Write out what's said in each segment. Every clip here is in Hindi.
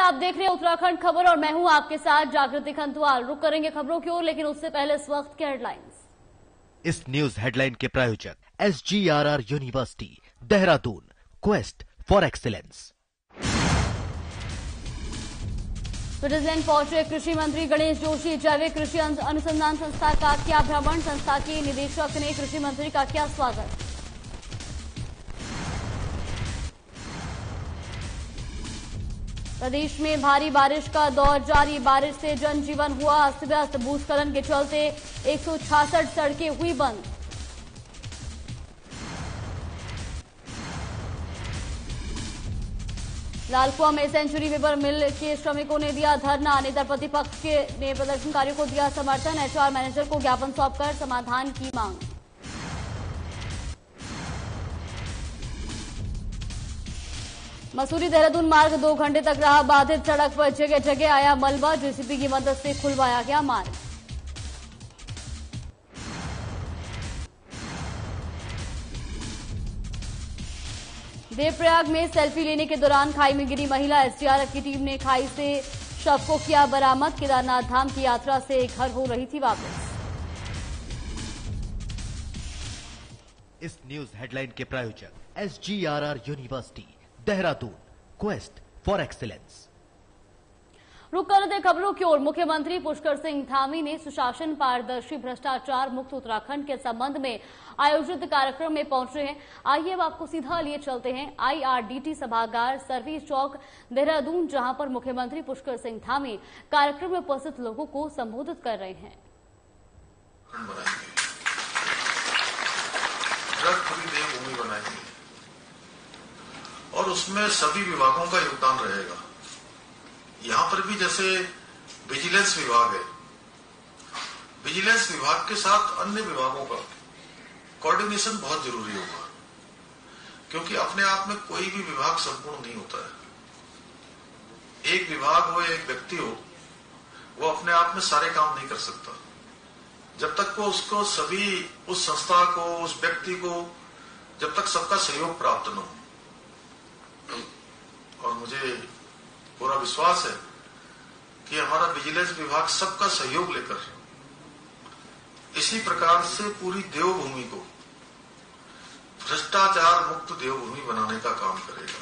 आप देख रहे हैं उत्तराखंड खबर और मैं हूं आपके साथ जागृति खंतवाल। रुक करेंगे खबरों की ओर, लेकिन उससे पहले इस वक्त के हेडलाइंस। इस न्यूज हेडलाइन के प्रायोजक SGRR university Dehradun, quest for excellence. Switzerland पहुंचे कृषि मंत्री गणेश जोशी। जैविक कृषि अनुसंधान संस्था का किया भ्रमण। संस्था के निदेशक ने कृषि मंत्री का किया स्वागत। प्रदेश में भारी बारिश का दौर जारी। बारिश से जनजीवन हुआ अस्त व्यस्त। भूस्खलन के चलते 166 सड़कें हुई बंद। लालकुआ में सेंचुरी वेबर मिल के श्रमिकों ने दिया धरना। नेता प्रतिपक्ष ने प्रदर्शनकारियों को दिया समर्थन। HR मैनेजर को ज्ञापन सौंपकर समाधान की मांग। मसूरी देहरादून मार्ग 2 घंटे तक रहा बाधित। सड़क पर जगह जगह आया मलबा। JCB की मदद से खुलवाया गया मार्ग। देवप्रयाग में सेल्फी लेने के दौरान खाई में गिरी महिला। SDRF की टीम ने खाई से शव को किया बरामद। केदारनाथ धाम की यात्रा से घर हो रही थी वापस। इस न्यूज हेडलाइन के प्रायोजक SGRR university Dehradun, quest for excellence. रुक कर दे खबरों की ओर। मुख्यमंत्री पुष्कर सिंह धामी ने सुशासन, पारदर्शी, भ्रष्टाचार मुक्त उत्तराखंड के संबंध में आयोजित कार्यक्रम में पहुंचे हैं। आइए अब आपको सीधा लिए चलते हैं IRDT सभागार, सर्विस चौक, देहरादून, जहां पर मुख्यमंत्री पुष्कर सिंह धामी कार्यक्रम में उपस्थित लोगों को संबोधित कर रहे हैं। और उसमें सभी विभागों का योगदान रहेगा। यहां पर भी जैसे विजिलेंस विभाग है, विजिलेंस विभाग के साथ अन्य विभागों का कोऑर्डिनेशन बहुत जरूरी होगा, क्योंकि अपने आप में कोई भी विभाग संपूर्ण नहीं होता है। एक विभाग हो, एक व्यक्ति हो, वो अपने आप में सारे काम नहीं कर सकता जब तक वो उसको सभी उस संस्था को, उस व्यक्ति को, जब तक सबका सहयोग प्राप्त न हो। और मुझे पूरा विश्वास है कि हमारा विजिलेंस विभाग सबका सहयोग लेकर इसी प्रकार से पूरी देवभूमि को भ्रष्टाचार मुक्त देवभूमि बनाने का काम करेगा।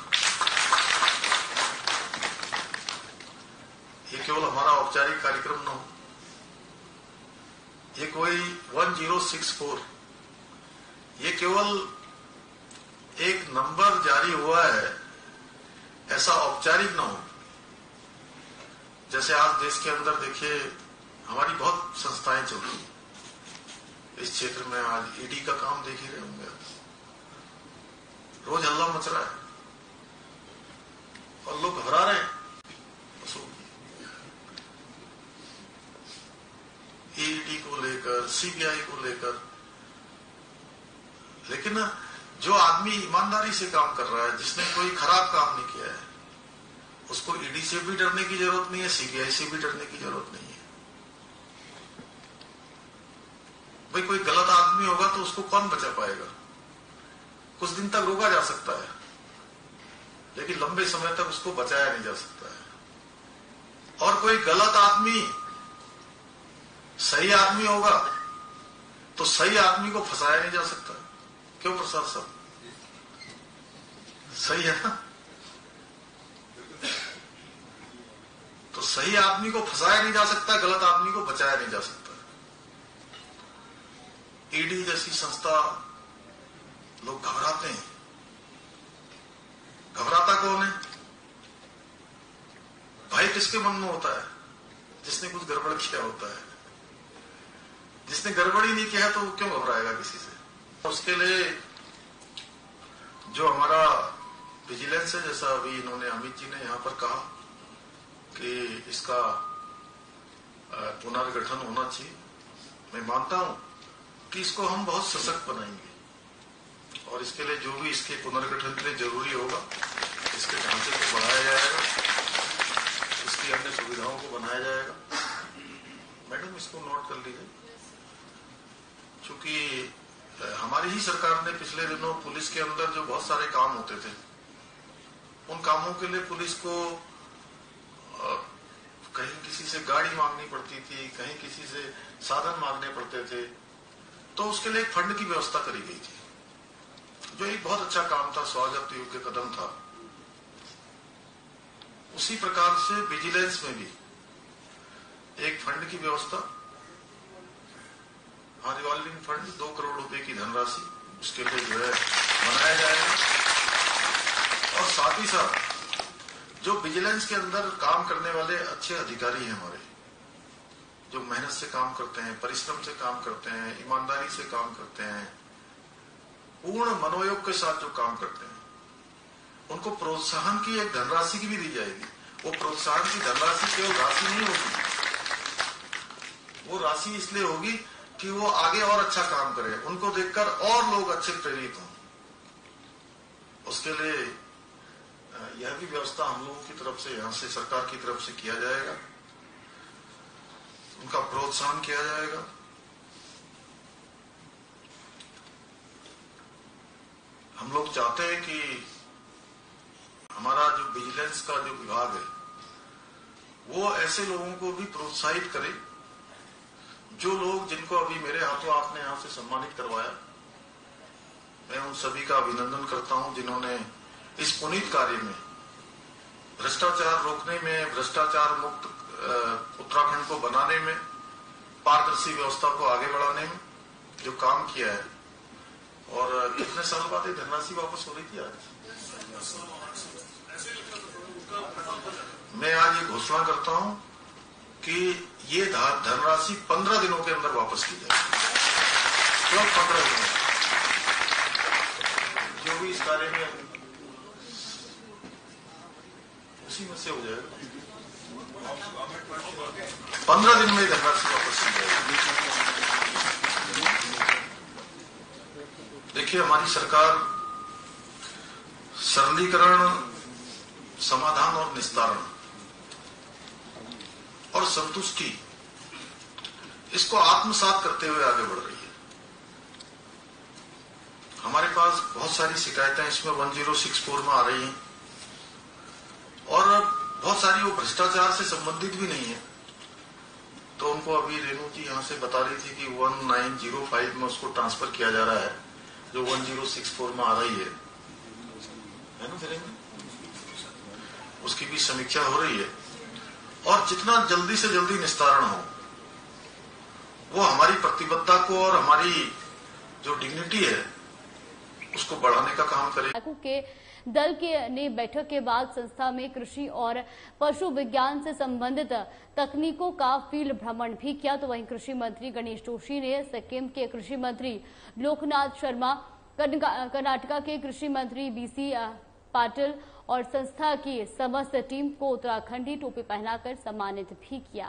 ये केवल हमारा औपचारिक कार्यक्रम न हो, ये कोई 1064, ये केवल एक नंबर जारी हुआ है, ऐसा औपचारिक न हो। जैसे आज देश के अंदर देखिए हमारी बहुत संस्थाएं चल रही हैं इस क्षेत्र में। आज ED का काम देख ही रहे होंगे, रोज हल्ला मच रहा है और लोग घबरा रहे हैं ED को लेकर, CBI को लेकर। लेकिन जो आदमी ईमानदारी से काम कर रहा है, जिसने कोई खराब काम नहीं किया है, उसको ED से भी डरने की जरूरत नहीं है, CBI से भी डरने की जरूरत नहीं है। भाई कोई गलत आदमी होगा तो उसको कौन बचा पाएगा? कुछ दिन तक रोका जा सकता है, लेकिन लंबे समय तक उसको बचाया नहीं जा सकता है। और कोई गलत आदमी सही आदमी होगा तो सही आदमी को फंसाया नहीं जा सकता। क्यों प्रसाद साहब, सही है ना? तो सही आदमी को फंसाया नहीं जा सकता, गलत आदमी को बचाया नहीं जा सकता। ED जैसी संस्था, लोग घबराते हैं। घबराता कौन है? भय किसके मन में होता है? जिसने कुछ गड़बड़ किया होता है। जिसने गड़बड़ी नहीं किया तो क्यों घबराएगा किसी से? उसके लिए जो हमारा विजिलेंस है, जैसा अभी इन्होंने अमित जी ने यहां पर कहा कि इसका पुनर्गठन होना चाहिए, मैं मानता हूं कि इसको हम बहुत सशक्त बनाएंगे और इसके लिए जो भी इसके पुनर्गठन के लिए जरूरी होगा, इसके ढांचे को बढ़ाया जाएगा, इसकी अन्य सुविधाओं को बनाया जाएगा। मैडम इसको नोट कर लीजिए, क्योंकि हमारी ही सरकार ने पिछले दिनों पुलिस के अंदर जो बहुत सारे काम होते थे, उन कामों के लिए पुलिस को और कहीं किसी से गाड़ी मांगनी पड़ती थी, कहीं किसी से साधन मांगने पड़ते थे, तो उसके लिए एक फंड की व्यवस्था करी गई थी, जो एक बहुत अच्छा काम था, स्वागत योग्य कदम था। उसी प्रकार से विजिलेंस में भी एक फंड की व्यवस्था, रिवॉल्विंग फंड 2 करोड़ रुपए की धनराशि उसके लिए जो है बनाया जाएगा। और साथ ही साथ जो विजिलेंस के अंदर काम करने वाले अच्छे अधिकारी हैं हमारे, जो मेहनत से काम करते हैं, परिश्रम से काम करते हैं, ईमानदारी से काम करते हैं, पूर्ण मनोयोग के साथ जो काम करते हैं, उनको प्रोत्साहन की एक धनराशि की भी दी जाएगी। वो प्रोत्साहन की धनराशि केवल राशि नहीं होगी, वो राशि इसलिए होगी कि वो आगे और अच्छा काम करें, उनको देखकर और लोग अच्छे प्रेरित हों। उसके लिए यह भी व्यवस्था हम लोगों की तरफ से, यहां से सरकार की तरफ से किया जाएगा, उनका प्रोत्साहन किया जाएगा। हम लोग चाहते हैं कि हमारा जो विजिलेंस का जो विभाग है, वो ऐसे लोगों को भी प्रोत्साहित करे, जो लोग, जिनको अभी मेरे हाथों आपने यहां से सम्मानित करवाया। मैं उन सभी का अभिनंदन करता हूं जिन्होंने इस पुनीत कार्य में, भ्रष्टाचार रोकने में, भ्रष्टाचार मुक्त उत्तराखंड को बनाने में, पारदर्शी व्यवस्था को आगे बढ़ाने में जो काम किया है। और कितने साल बाद ये धनराशि वापस हो रही थी आज? मैं आज ये घोषणा करता हूं कि ये धनराशि 15 दिनों के अंदर वापस की जाएगी। केवल 15 दिनों, जो भी इस कार्य में उसी में से हो जाएगा। 15 दिन में धनराशि वापस की जाएगी। देखिए, हमारी सरकार सरलीकरण, समाधान और निस्तारण और संतुष्टि, इसको आत्मसात करते हुए आगे बढ़ रही है। हमारे पास बहुत सारी शिकायतें इसमें 1064 में आ रही हैं और बहुत सारी वो भ्रष्टाचार से संबंधित भी नहीं है। तो उनको अभी रेणु जी यहां से बता रही थी कि 1905 में उसको ट्रांसफर किया जा रहा है, जो 1064 में आ रही है ना फिर उसकी भी समीक्षा हो रही है। और जितना जल्दी से जल्दी निस्तारण हो, वो हमारी प्रतिबद्धता को और हमारी जो डिग्निटी है उसको बढ़ाने का काम करे। के दल ने बैठक के बाद संस्था में कृषि और पशु विज्ञान से संबंधित तकनीकों का फील्ड भ्रमण भी किया। तो वहीं कृषि मंत्री गणेश जोशी ने सिक्किम के कृषि मंत्री लोकनाथ शर्मा, कर्नाटका के कृषि मंत्री बीसी पाटिल और संस्था की समस्त टीम को उत्तराखंडी टोपी पहनाकर सम्मानित भी किया।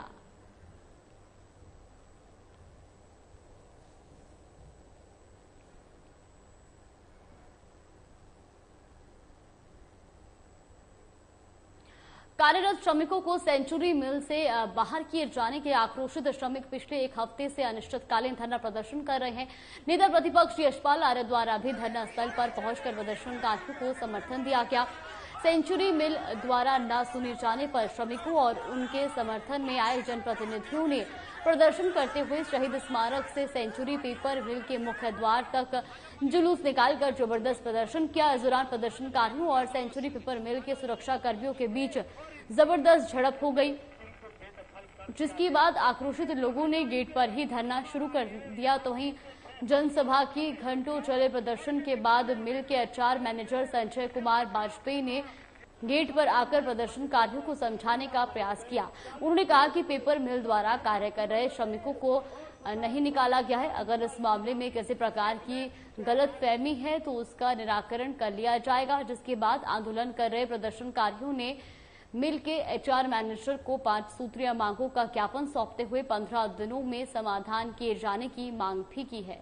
कार्यरत श्रमिकों को सेंचुरी मिल से बाहर किए जाने के आक्रोशित श्रमिक पिछले एक हफ्ते से अनिश्चितकालीन धरना प्रदर्शन कर रहे हैं। नेता प्रतिपक्ष यशपाल आर्य द्वारा भी धरना स्थल पर पहुंचकर प्रदर्शनकारियों को समर्थन दिया गया। सेंचुरी मिल द्वारा न सुने जाने पर श्रमिकों और उनके समर्थन में आए जनप्रतिनिधियों ने प्रदर्शन करते हुए शहीद स्मारक से सेंचुरी पेपर मिल के मुख्य द्वार तक जुलूस निकालकर जबरदस्त प्रदर्शन किया। इस दौरान प्रदर्शनकारियों और सेंचुरी पेपर मिल के सुरक्षा कर्मियों के बीच जबरदस्त झड़प हो गई, जिसके बाद आक्रोशित लोगों ने गेट पर ही धरना शुरू कर दिया। तो वहीं जनसभा की घंटों चले प्रदर्शन के बाद मिल के एचआर मैनेजर संजय कुमार वाजपेयी ने गेट पर आकर प्रदर्शनकारियों को समझाने का प्रयास किया। उन्होंने कहा कि पेपर मिल द्वारा कार्य कर रहे श्रमिकों को नहीं निकाला गया है। अगर इस मामले में किसी प्रकार की गलतफहमी है तो उसका निराकरण कर लिया जाएगा। जिसके बाद आंदोलन कर रहे प्रदर्शनकारियों ने मिल के एचआर मैनेजर को 5 सूत्रीय मांगों का ज्ञापन सौंपते हुए 15 दिनों में समाधान किए जाने की मांग भी की है।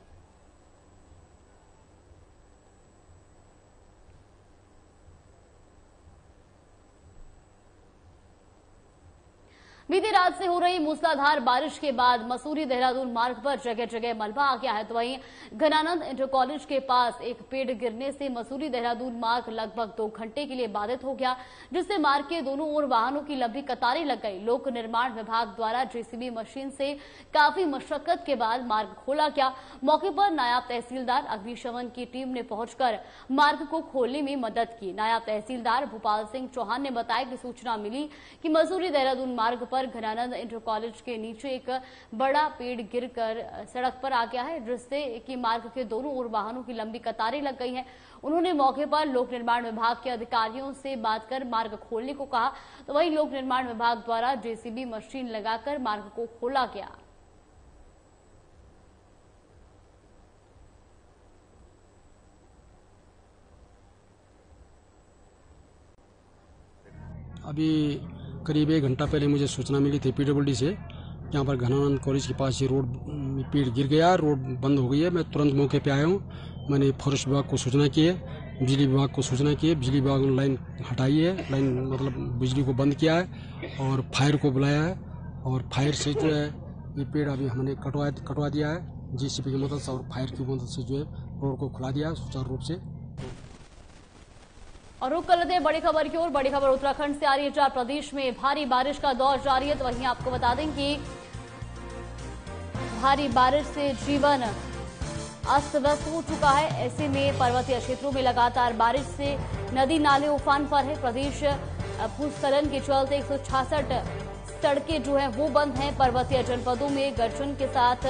बीती रात से हो रही मूसलाधार बारिश के बाद मसूरी देहरादून मार्ग पर जगह जगह मलबा आ गया है। तो वहीं घनानंद इंटर कॉलेज के पास एक पेड़ गिरने से मसूरी देहरादून मार्ग लगभग 2 घंटे के लिए बाधित हो गया, जिससे मार्ग के दोनों ओर वाहनों की लंबी कतारें लग गई। लोक निर्माण विभाग द्वारा जेसीबी मशीन से काफी मशक्कत के बाद मार्ग खोला गया। मौके पर नायब तहसीलदार अग्निशमन की टीम ने पहुंचकर मार्ग को खोलने में मदद की। नायब तहसीलदार भूपाल सिंह चौहान ने बताया कि सूचना मिली कि मसूरी देहरादून मार्ग पर घनानंद इंटर कॉलेज के नीचे एक बड़ा पेड़ गिरकर सड़क पर आ गया है, जिससे कि मार्ग के दोनों ओर वाहनों की लंबी कतारें लग गई हैं। उन्होंने मौके पर लोक निर्माण विभाग के अधिकारियों से बात कर मार्ग खोलने को कहा। तो वहीं लोक निर्माण विभाग द्वारा जेसीबी मशीन लगाकर मार्ग को खोला गया। अभी करीब 1 घंटा पहले मुझे सूचना मिली थी पीडब्ल्यूडी से, यहाँ पर घनानंद कॉलेज के पास ये रोड पेड़ गिर गया, रोड बंद हो गई है। मैं तुरंत मौके पे आया हूँ। मैंने फॉरेस्ट विभाग को सूचना की है, बिजली विभाग को सूचना की है। बिजली विभाग ने लाइन हटाई है, लाइन मतलब बिजली को बंद किया है और फायर को बुलाया है। और फायर से जो है ये पेड़ अभी हमने कटवा दिया है जेसीबी की मदद से, और फायर की मदद से जो है रोड को खुला दिया सुचारू रूप से। और रुक कर लेते हैं बड़ी खबर की ओर। बड़ी खबर उत्तराखंड से आ रही है, जहां प्रदेश में भारी बारिश का दौर जारी है। तो वहीं आपको बता दें कि भारी बारिश से जीवन अस्त व्यस्त हो चुका है। ऐसे में पर्वतीय क्षेत्रों में लगातार बारिश से नदी नाले उफान पर है। प्रदेश भूस्खलन के चलते 166 सड़कें जो है वो बंद हैं। पर्वतीय जनपदों में गर्जन के साथ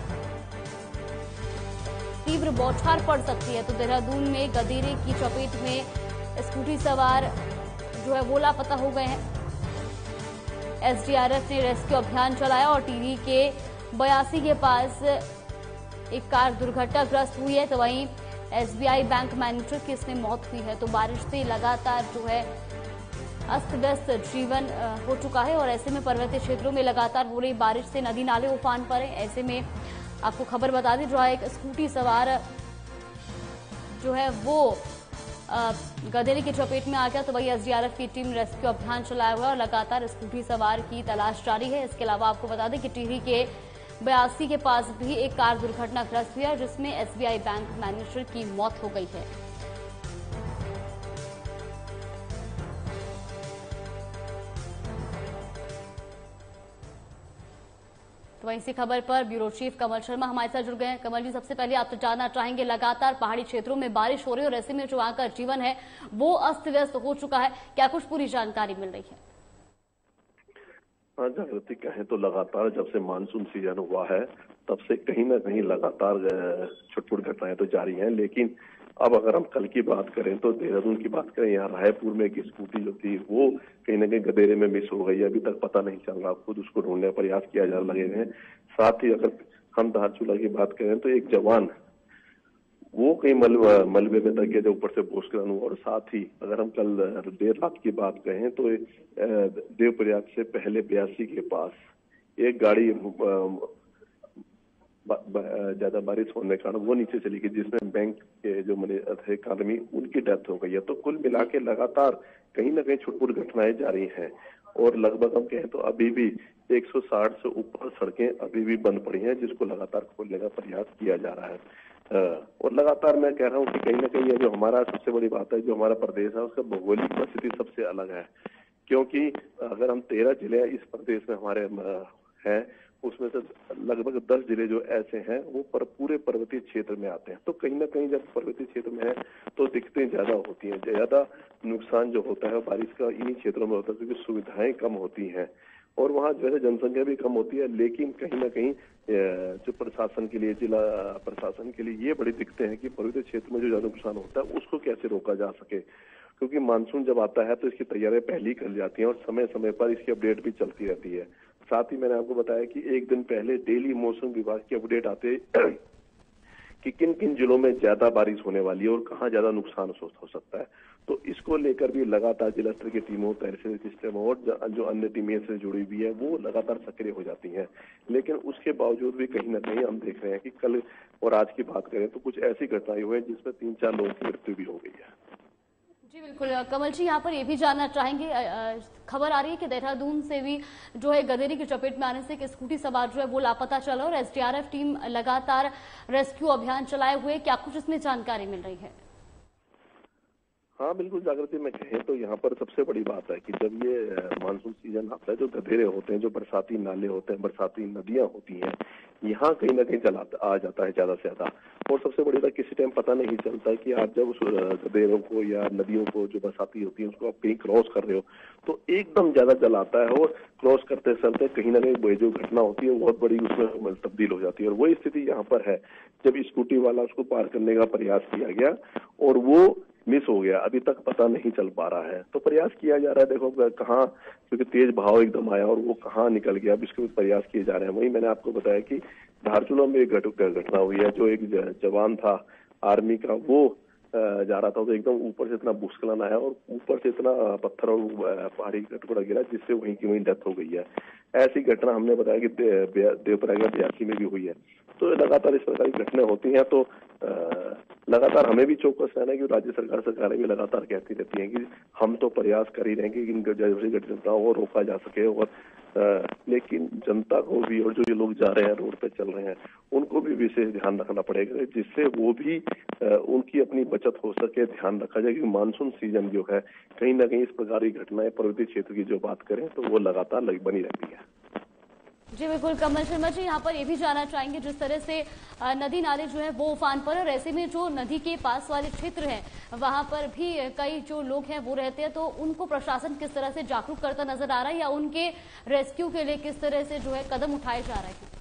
तीव्र बौछार पड़ सकती है। तो देहरादून में गदेरे की चपेट में स्कूटी सवार जो है वो लापता हो गए हैं। एसडीआरएफ ने रेस्क्यू अभियान चलाया और टिहरी के 82 के पास एक कार दुर्घटनाग्रस्त हुई है। तो वहीं एसबीआई बैंक मैनेजर की इसमें मौत हुई है। तो बारिश से लगातार जो है अस्त व्यस्त जीवन हो चुका है। और ऐसे में पर्वतीय क्षेत्रों में लगातार हो रही बारिश से नदी नाले उफान पर है। ऐसे में आपको खबर बता दी, जो है एक स्कूटी सवार जो है वो गदेरे की चपेट में आ गया। तो वही एसडीआरएफ की टीम रेस्क्यू अभियान चलाया हुआ है और लगातार स्कूटी सवार की तलाश जारी है। इसके अलावा आपको बता दें कि टिहरी के 82 के पास भी एक कार दुर्घटनाग्रस्त हुई है, जिसमें एसबीआई बैंक मैनेजर की मौत हो गई है। तो वहीं इसी खबर पर ब्यूरो चीफ कमल शर्मा हमारे साथ जुड़ गए हैं। कमल जी, सबसे पहले आप तो जानना चाहेंगे, लगातार पहाड़ी क्षेत्रों में बारिश हो रही है और ऐसे में जो वहां का जीवन है वो अस्त व्यस्त हो चुका है, क्या कुछ पूरी जानकारी मिल रही है? हाँ, जागृति कहें तो लगातार जब से मानसून सीजन हुआ है तब से कहीं ना कहीं लगातार छुटपुट घटनाएं तो जारी हैं। लेकिन अब अगर हम कल की बात करें तो देहरादून की बात करें, यहाँ रायपुर में एक स्कूटी जो थी वो कहीं ना कहीं गदेरे में मिस हो गई है। अभी तक पता नहीं चल रहा, खुद उसको ढूंढने का प्रयास किया जा लगे हैं। साथ ही अगर हम धारचूला की बात करें तो एक जवान वो कहीं मलबे में दब गया जो ऊपर से भूस्खलन हुआ। और साथ ही अगर हम कल देर रात की बात करें तो देवप्रयाग से पहले 82 के पास एक गाड़ी ज्यादा बारिश होने के कारण वो नीचे चली गई, जिसमें बैंक के जो थे कर्मी उनकी डेथ हो गई है। तो कुल मिला के लगातार कहीं ना कहीं छुटपुट घटनाएं जारी हैं। और लगभग हम कहें तो अभी भी 160 से ऊपर सड़कें अभी भी बंद पड़ी हैं, जिसको लगातार खोलने का प्रयास किया जा रहा है। और लगातार मैं कह रहा हूँ कि कहीं ना कहीं ये जो हमारा सबसे बड़ी बात है, जो हमारा प्रदेश है उसका भौगोलिक परिस्थिति सबसे अलग है। क्योंकि अगर हम 13 जिले इस प्रदेश में हमारे हैं, उसमें से लगभग 10 जिले जो ऐसे हैं वो पूरे पर्वतीय क्षेत्र में आते हैं। तो कहीं ना कहीं जब पर्वतीय क्षेत्र में है तो दिक्कतें ज्यादा होती हैं, ज्यादा नुकसान जो होता है बारिश का इन्हीं क्षेत्रों में होता है, क्योंकि सुविधाएं कम होती हैं और वहाँ जो है जनसंख्या भी कम होती है। लेकिन कहीं ना कहीं जो प्रशासन के लिए, जिला प्रशासन के लिए ये बड़ी दिक्कतें हैं कि पर्वतीय क्षेत्र में जो ज्यादा नुकसान होता है उसको कैसे रोका जा सके। क्योंकि मानसून जब आता है तो इसकी तैयारियां पहले ही कर जाती हैं और समय समय पर इसकी अपडेट भी चलती रहती है। साथ ही मैंने आपको बताया कि एक दिन पहले डेली मौसम विभाग की अपडेट आते कि किन किन जिलों में ज्यादा बारिश होने वाली है और कहाँ ज्यादा नुकसान हो सकता है। तो इसको लेकर भी लगातार जिला स्तर की टीमों, तहसील सिस्टम और जो अन्य टीमें से जुड़ी हुई है वो लगातार सक्रिय हो जाती हैं। लेकिन उसके बावजूद भी कहीं ना कहीं हम देख रहे हैं कि कल और आज की बात करें तो कुछ ऐसी घटनाएं हुई जिसमें 3-4 लोगों की मृत्यु भी हो गई है। जी बिल्कुल कमल जी, यहाँ पर ये भी जानना चाहेंगे, खबर आ रही है कि देहरादून से भी जो है गदेरी की चपेट में आने से एक स्कूटी सवार जो है वो लापता चला और एसडीआरएफ टीम लगातार रेस्क्यू अभियान चलाए हुए, क्या कुछ इसमें जानकारी मिल रही है? हाँ बिल्कुल, जागृति में कहें तो यहाँ पर सबसे बड़ी बात है कि जब ये मानसून सीजन आता है, जो गधेरे होते हैं, जो बरसाती नाले होते हैं, बरसाती नदियां होती हैं, यहाँ कहीं ना कहीं आ जाता है ज्यादा से ज्यादा। और सबसे बड़ी बात, किसी टाइम पता नहीं चलता है कि आप जब उस गधेरों को या नदियों को जो बरसाती होती है उसको आप कहीं क्रॉस कर रहे हो तो एकदम ज्यादा जल आता है और क्रॉस करते चलते कहीं ना कहीं जो घटना होती है बहुत बड़ी उसमें तब्दील हो जाती है। और वही स्थिति यहाँ पर है, जब स्कूटी वाला उसको पार करने का प्रयास किया गया और वो मिस हो गया, अभी तक पता नहीं चल पा रहा है। तो प्रयास किया जा रहा है, देखो कहाँ, क्योंकि तेज बहाव एकदम आया और वो कहाँ निकल गया, अब इसके प्रयास किए जा रहे हैं। वही मैंने आपको बताया कि धारचूला में एक घटना हुई है, जो एक जवान था आर्मी का, वो जा रहा था तो एकदम ऊपर से इतना भूस्खलन आया और ऊपर से इतना पत्थर और पहाड़ी का टुकड़ा गिरा जिससे वहीं की वहीं डेथ हो गई है। ऐसी घटना हमने बताया कि देवप्रयाग ब्यासी में भी हुई है। तो लगातार इस प्रकार की घटनाएं होती हैं, तो लगातार हमें भी चौकस रहना है कि राज्य सरकारें भी लगातार कहती रहती हैं कि हम तो प्रयास कर ही रहे हैं कि इन जैसी घटनाओं को रोका जा सके। और लेकिन जनता को भी और जो लोग जा रहे हैं रोड पे चल रहे हैं उनको भी विशेष ध्यान रखना पड़ेगा, जिससे वो भी उनकी अपनी बचत हो सके, ध्यान रखा जाए। क्योंकि मानसून सीजन जो है कहीं ना कहीं इस प्रकार की घटनाएं पर्वतीय क्षेत्र की जो बात करें तो वो लगातार बनी रहती है। जी बिल्कुल कमल शर्मा जी, यहाँ पर ये भी जानना चाहेंगे, जिस तरह से नदी नाले जो है वो उफान पर, और ऐसे में जो नदी के पास वाले क्षेत्र हैं वहां पर भी कई जो लोग हैं वो रहते हैं, तो उनको प्रशासन किस तरह से जागरूक करता नजर आ रहा है या उनके रेस्क्यू के लिए किस तरह से जो है कदम उठाए जा रहे हैं?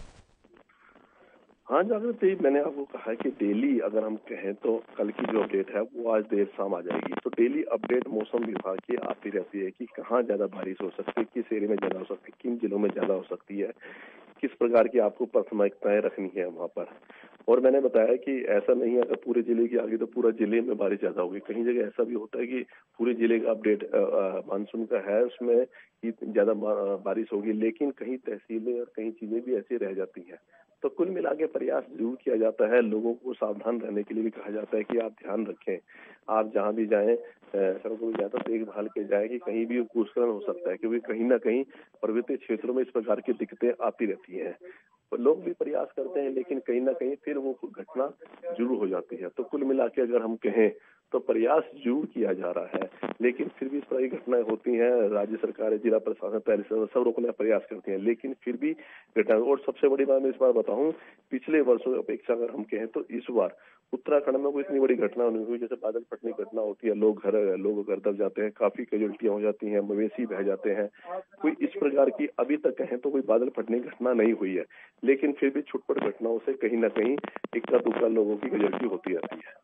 हाँ जागृति, मैंने आपको कहा है कि डेली अगर हम कहें तो कल की जो अपडेट है वो आज देर शाम आ जाएगी। तो डेली अपडेट मौसम विभाग की आती रहती है कि कहाँ ज्यादा बारिश हो सकती है, किस एरिया में ज्यादा हो सकती है, किन जिलों में ज्यादा हो सकती है, किस प्रकार की आपको प्राथमिकताएं रखनी है वहां पर। और मैंने बताया कि ऐसा नहीं है अगर पूरे जिले की आगे तो पूरा जिले में बारिश ज्यादा होगी। कहीं जगह ऐसा भी होता है कि पूरे जिले का अपडेट मानसून का है उसमें ज्यादा बारिश होगी, लेकिन कहीं तहसीलें और कहीं चीजें भी ऐसी रह जाती हैं। तो कुल मिला के प्रयास जरूर किया जाता है, लोगों को सावधान रहने के लिए भी कहा जाता है कि आप ध्यान रखें, आप जहां भी जाएं सड़कों पर जाए तो देखभाल के जाए कि कहीं भी भूस्खलन हो सकता है, क्योंकि कहीं ना कहीं पर्वतीय क्षेत्रों में इस प्रकार की दिक्कतें आती रहती हैं। तो लोग भी प्रयास करते हैं लेकिन कहीं ना कहीं फिर वो घटना जरूर हो जाती है। तो कुल मिला के अगर हम कहें तो प्रयास जरूर किया जा रहा है, लेकिन फिर भी इस तरह की घटनाएं होती हैं। राज्य सरकार, जिला प्रशासन, पहले से सब रोकने का प्रयास करती हैं, लेकिन फिर भी घटना। और सबसे बड़ी बात मैं इस बार बताऊं, पिछले वर्षों की अपेक्षा अगर हम कहें तो इस बार उत्तराखंड में कोई इतनी बड़ी घटना नहीं हुई। जैसे बादल फटने की घटना होती है, लोग घर दब जाते हैं, काफी कैजुअल्टियां हो जाती हैं, मवेशी बह जाते हैं, कोई इस प्रकार की अभी तक कहें तो कोई बादल फटने की घटना नहीं हुई है। लेकिन फिर भी छुटपुट घटनाओं से कहीं ना कहीं इक्का दुक्का लोगों की कैजुअल्टी होती रहती है।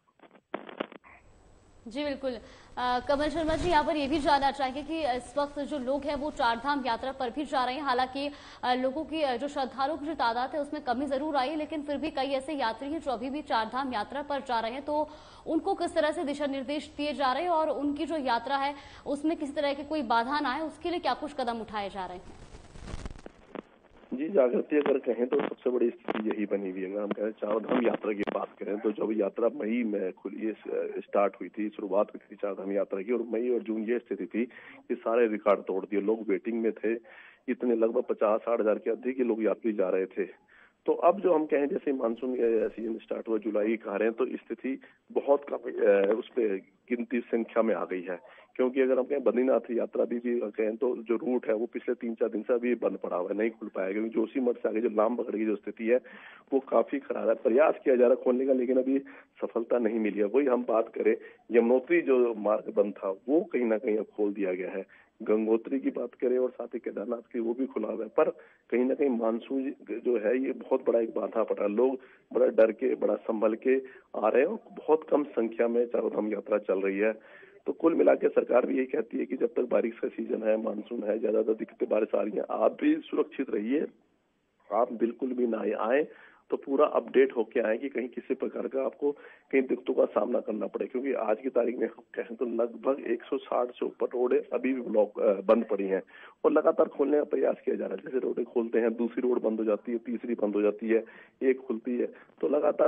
जी बिल्कुल कमल शर्मा जी, यहाँ पर ये भी जानना चाहेंगे कि इस वक्त जो लोग हैं वो चारधाम यात्रा पर भी जा रहे हैं। हालांकि लोगों की जो श्रद्धालुओं की जो तादाद है उसमें कमी जरूर आई, लेकिन फिर भी कई ऐसे यात्री हैं जो अभी भी चारधाम यात्रा पर जा रहे हैं। तो उनको किस तरह से दिशा निर्देश दिए जा रहे हैं और उनकी जो यात्रा है उसमें किसी तरह की कोई बाधा ना आए, उसके लिए क्या कुछ कदम उठाए जा रहे हैं? जी जागृति, अगर कहें तो सबसे बड़ी स्थिति यही बनी हुई है। अगर हम कहें चारधाम यात्रा की बात करें तो जब यात्रा मई में खुली स्टार्ट हुई थी, शुरुआत हुई थी चारधाम यात्रा की, और मई और जून ये स्थिति थी कि सारे रिकॉर्ड तोड़ दिए, लोग वेटिंग में थे, इतने लगभग 50-60 हजार के अधिक ही लोग यात्री जा रहे थे। तो अब जो हम कहें जैसे मानसून सीजन स्टार्ट हुआ जुलाई का रहे हैं तो स्थिति बहुत कम उस पर गिनती संख्या में आ गई है। क्योंकि अगर हम कहें बद्रीनाथ यात्रा भी कहें तो जो रूट है वो पिछले 3-4 दिन से अभी बंद पड़ा हुआ है, नहीं खुल पाया, क्योंकि जोशीमठ से आगे जो लामबगड़ की जो स्थिति है वो काफी खराब है। प्रयास किया जा रहा है खोलने का, लेकिन अभी सफलता नहीं मिली है। वही हम बात करें, यमुनोत्री जो मार्ग बंद था वो कहीं ना कहीं अब खोल दिया गया है। गंगोत्री की बात करें और साथ ही केदारनाथ की, वो भी खुला हुआ है। पर कहीं ना कहीं मानसून जो है ये बहुत बड़ा एक बाधा पड़ा, लोग बड़ा डर के, बड़ा संभल के आ रहे हैं और बहुत कम संख्या में चारधाम यात्रा चल रही है। तो कुल मिला के सरकार भी यही कहती है कि जब तक बारिश का सीजन है, मानसून है, ज्यादातर दिक्कतें बारिश आ रही है, आप भी सुरक्षित रहिए, आप बिल्कुल भी ना आए तो पूरा अपडेट होके आए कि कहीं किसी प्रकार का आपको कहीं दिक्कतों का सामना करना पड़े। क्योंकि आज की तारीख में हम कहें तो लगभग 160 से ऊपर रोडें अभी भी बंद पड़ी हैं और लगातार खोलने का प्रयास किया जा रहा है। जैसे रोडें खोलते हैं, दूसरी रोड बंद हो जाती है, तीसरी बंद हो जाती है, एक खुलती है, तो लगातार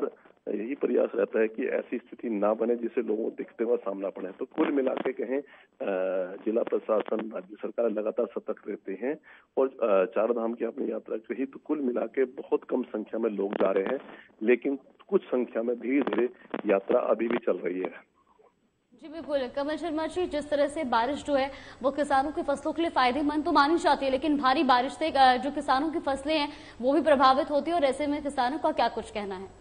यही प्रयास रहता है कि ऐसी स्थिति ना बने जिससे लोगों को दिखते हुए सामना पड़े। तो कुल मिला के कहें जिला प्रशासन, राज्य सरकार लगातार सतर्क रहते हैं और चार धाम की अपनी यात्रा कही तो कुल मिला के बहुत कम संख्या में लोग जा रहे हैं, लेकिन कुछ संख्या में धीरे धीरे यात्रा अभी भी चल रही है। जी बिल्कुल कमल शर्मा जी, जिस तरह से बारिश जो है वो किसानों की फसलों के लिए फायदेमंद तो मानी जाती है, लेकिन भारी बारिश से जो किसानों की फसलें हैं वो भी प्रभावित होती है और ऐसे में किसानों का क्या कुछ कहना है?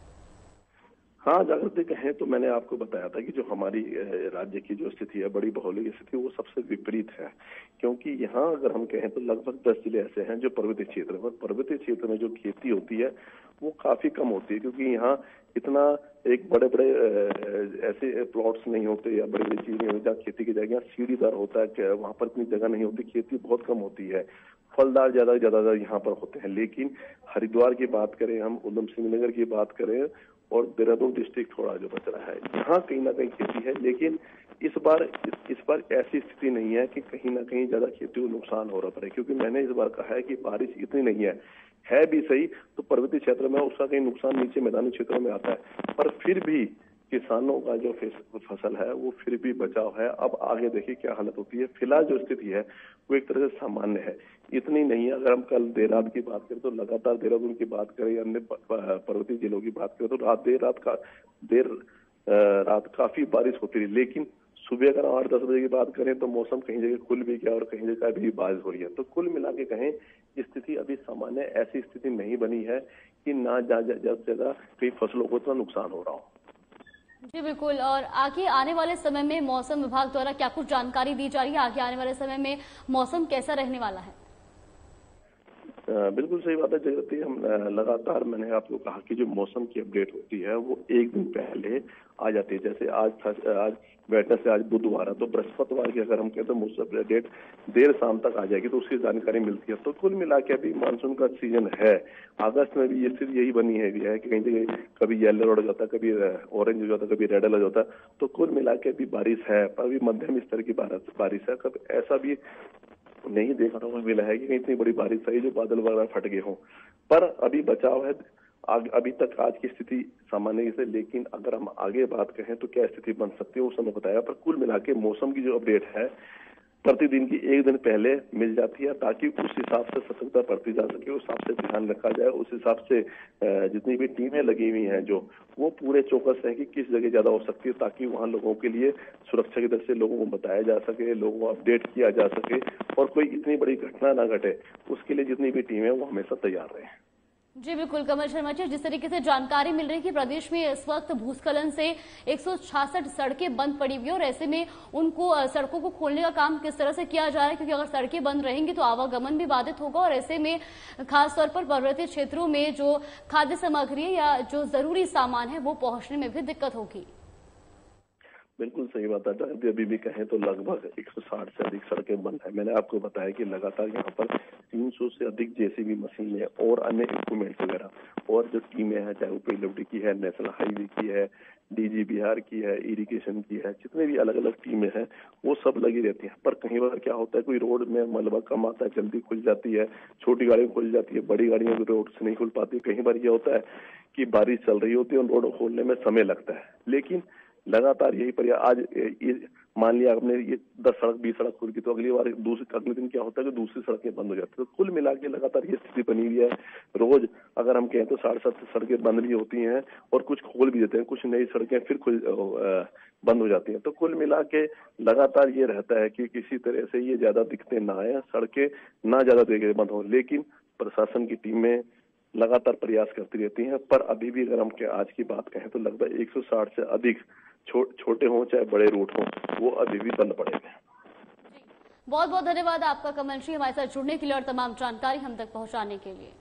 हाँ, जागृति कहें तो मैंने आपको बताया था कि जो हमारी राज्य की जो स्थिति है, बड़ी भौगोलिक स्थिति, वो सबसे विपरीत है। क्योंकि यहाँ अगर हम कहें तो लगभग 10 जिले ऐसे हैं जो पर्वतीय क्षेत्र में, पर्वतीय क्षेत्र में जो खेती होती है वो काफी कम होती है, क्योंकि यहाँ इतना एक बड़े बड़े ऐसे प्लॉट्स नहीं होते या बड़ी बड़ी चीज नहीं होती जहाँ खेती की जगह सीढ़ीदार होता है, वहां पर इतनी जगह नहीं होती, खेती बहुत कम होती है, फलदार ज्यादा यहाँ पर होते हैं। लेकिन हरिद्वार की बात करें, हम उधम सिंह नगर की बात करें और देहरादून डिस्ट्रिक्ट थोड़ा जो बच रहा है, यहाँ कहीं ना कहीं खेती है। लेकिन इस बार ऐसी स्थिति नहीं है कि कहीं ना कहीं ज्यादा खेती को नुकसान हो रहा है, क्योंकि मैंने इस बार कहा है कि बारिश इतनी नहीं है भी सही तो पर्वतीय क्षेत्र में उसका कहीं नुकसान नीचे मैदानी क्षेत्रों में आता है, पर फिर भी किसानों का जो फसल है वो फिर भी बचाव है। अब आगे देखिए क्या हालत होती है। फिलहाल जो स्थिति है वो एक तरह से सामान्य है, इतनी नहीं है। अगर हम कल देर रात की बात करें तो लगातार देहरादून की बात करें, अन्य पर्वतीय जिलों की बात करें तो देर रात काफी बारिश होती रही, लेकिन सुबह अगर 8-10 बजे की बात करें तो मौसम कहीं जगह खुल भी गया और कहीं जगह अभी बारिश हो रही है। तो कुल मिला के कहें स्थिति अभी सामान्य, ऐसी स्थिति नहीं बनी है कि ना ज्यादा कई फसलों को इतना नुकसान हो रहा हो। जी बिल्कुल, और आगे आने वाले समय में मौसम विभाग द्वारा क्या कुछ जानकारी दी जा रही है? आगे आने वाले समय में मौसम कैसा रहने वाला है? बिल्कुल सही बात है जगती। हम लगातार, मैंने आपको कहा कि जो मौसम की अपडेट होती है वो एक दिन पहले आ जाती है। जैसे आज बैठने से आज बुधवार है, तो बृहस्पतिवार की अगर हम कहते हैं मौसम अपडेट देर शाम तक आ जाएगी तो उसकी जानकारी मिलती है। तो कुल मिला के अभी मानसून का सीजन है। अगस्त में भी ये स्थिति यही बनी है कि कहीं जगह कभी येलो अलर्ट हो जाता है, कभी ऑरेंज हो जाता है, कभी रेड अलर्ट होता है। तो कुल मिला के अभी बारिश है, पर अभी मध्यम स्तर की बारिश है। कभी ऐसा भी नहीं देखने को मिला है कि इतनी बड़ी बारिश आई जो बादल वगैरह फट गए हों, पर अभी बचाव है। अभी तक आज की स्थिति सामान्य से, लेकिन अगर हम आगे बात करें तो क्या स्थिति बन सकती है वो समय बताया। पर कुल मिला के मौसम की जो अपडेट है प्रतिदिन की एक दिन पहले मिल जाती है, ताकि उस हिसाब से सतर्कता बरती जा सके, उस हिसाब से ध्यान रखा जाए, उस हिसाब से जितनी भी टीमें लगी हुई हैं जो वो पूरे चौकस है कि किस जगह ज्यादा हो सकती है, ताकि वहां लोगों के लिए सुरक्षा की तरफ से लोगों को बताया जा सके, लोगों को अपडेट किया जा सके और कोई इतनी बड़ी घटना ना घटे, उसके लिए जितनी भी टीम है वो हमेशा तैयार रहे। जी बिल्कुल कमल शर्मा जी, जिस तरीके से जानकारी मिल रही है कि प्रदेश में इस वक्त भूस्खलन से 166 सड़कें बंद पड़ी हुई है और ऐसे में उनको सड़कों को खोलने का काम किस तरह से किया जा रहा है, क्योंकि अगर सड़कें बंद रहेंगी तो आवागमन भी बाधित होगा और ऐसे में खासतौर पर पर्वतीय क्षेत्रों में जो खाद्य सामग्री या जो जरूरी सामान है वो पहुंचने में भी दिक्कत होगी। बिल्कुल सही बात है। अभी भी कहें तो लगभग 160 से अधिक सड़कें बंद है। मैंने आपको बताया कि लगातार यहाँ पर 300 से अधिक जेसीबी मशीनें और अन्य इंस्ट्रूमेंट वगैरह और जो टीमें हैं, चाहे वो पीडब्ल्यूडी की है, नेशनल हाईवे की है, डीजी बिहार की है, इरिगेशन की है, जितने भी अलग अलग टीमें हैं वो सब लगी रहती हैं। पर कहीं बार क्या होता है, कोई रोड में मलबा कम आता है, जल्दी खुल जाती है, छोटी गाड़ियां खुल जाती है, बड़ी गाड़ियां रोड से नहीं खुल पाती। कहीं बार ये होता है कि बारिश चल रही होती है और रोड खोलने में समय लगता है, लेकिन लगातार यही प्रयास। आज मान लिया आपने ये 10 सड़क 20 सड़क खुल गई तो अगले दिन क्या होता है कि दूसरी सड़कें बंद हो जाती है। तो कुल मिला के लगातार ये स्थिति बनी हुई है। रोज अगर हम कहें तो 7.5 सड़कें बंद भी होती हैं और कुछ खोल भी देते हैं, कुछ नई सड़कें फिर बंद हो जाती हैं। तो कुल मिला के लगातार ये रहता है कि किसी तरह से ये ज्यादा दिक्कतें ना आए, सड़कें ना ज्यादा देर बंद हो, लेकिन प्रशासन की टीमें लगातार प्रयास करती रहती हैं। पर अभी भी अगर हम आज की बात कहें तो लगभग 160 से अधिक छोटे हों चाहे बड़े रूट हों वो अभी भी बंद पड़े हैं। बहुत बहुत धन्यवाद आपका कमल जी, हमारे साथ जुड़ने के लिए और तमाम जानकारी हम तक पहुंचाने के लिए।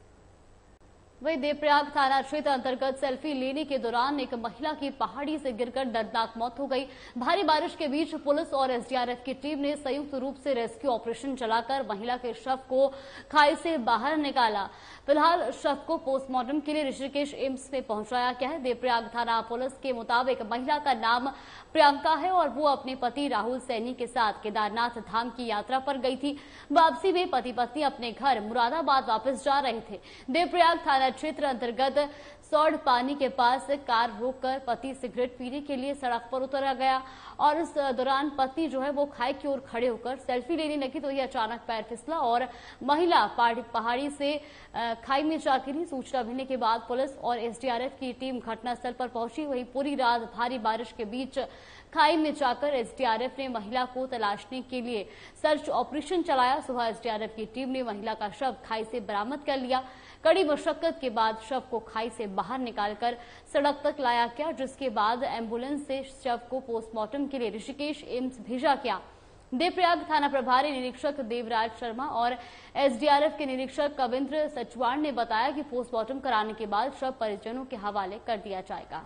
वही देवप्रयाग थाना क्षेत्र अंतर्गत सेल्फी लेने के दौरान एक महिला की पहाड़ी से गिरकर दर्दनाक मौत हो गई। भारी बारिश के बीच पुलिस और एसडीआरएफ की टीम ने संयुक्त रूप से रेस्क्यू ऑपरेशन चलाकर महिला के शव को खाई से बाहर निकाला। फिलहाल शव को पोस्टमार्टम के लिए ऋषिकेश एम्स में पहुंचाया गया है। देवप्रयाग थाना पुलिस के मुताबिक महिला का नाम प्रियंका है और वो अपने पति राहुल सैनी के साथ केदारनाथ धाम की यात्रा पर गई थी। वापसी में पति पत्नी अपने घर मुरादाबाद वापस जा रहे थे। देवप्रयाग थाना क्षेत्र अंतर्गत सौड़ पानी के पास कार रोककर पति सिगरेट पीने के लिए सड़क पर उतरा गया और इस दौरान पत्नी जो है वो खाई की ओर खड़े होकर सेल्फी लेने लगी तो ये अचानक पैर फिसला और महिला पहाड़ी से खाई में जा गिरी। सूचना मिलने के बाद पुलिस और एसडीआरएफ की टीम घटनास्थल पर पहुंची। वहीं पूरी रात भारी बारिश के बीच खाई में जाकर एसडीआरएफ ने महिला को तलाशने के लिए सर्च ऑपरेशन चलाया। सुबह एसडीआरएफ की टीम ने महिला का शव खाई से बरामद कर लिया। कड़ी मशक्कत के बाद शव को खाई से बाहर निकालकर सड़क तक लाया गया, जिसके बाद एम्बुलेंस से शव को पोस्टमार्टम के लिए ऋषिकेश एम्स भेजा गया। देवप्रयाग थाना प्रभारी निरीक्षक देवराज शर्मा और एसडीआरएफ के निरीक्षक कविंद्र सचवाण ने बताया कि पोस्टमार्टम कराने के बाद शव परिजनों के हवाले कर दिया जाएगा।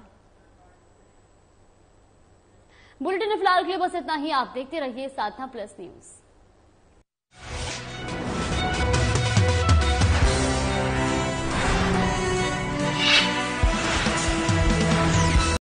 बुलेटिन में फिलहाल के लिए बस इतना ही। आप देखते रहिए साधना प्लस न्यूज।